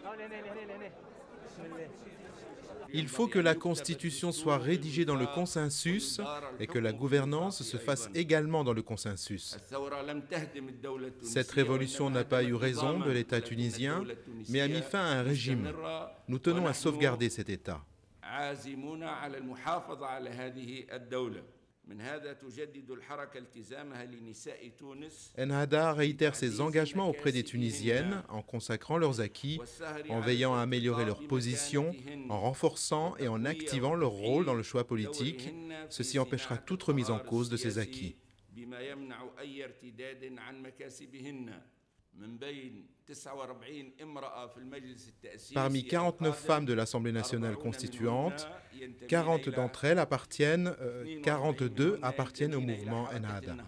Il faut que la Constitution soit rédigée dans le consensus et que la gouvernance se fasse également dans le consensus. Cette révolution n'a pas eu raison de l'État tunisien, mais a mis fin à un régime. Nous tenons à sauvegarder cet État. Ennahda réitère ses engagements auprès des Tunisiennes en consacrant leurs acquis, en veillant à améliorer leur position, en renforçant et en activant leur rôle dans le choix politique. Ceci empêchera toute remise en cause de ces acquis. Parmi 49 femmes de l'Assemblée nationale constituante, 42 appartiennent au mouvement Ennahda.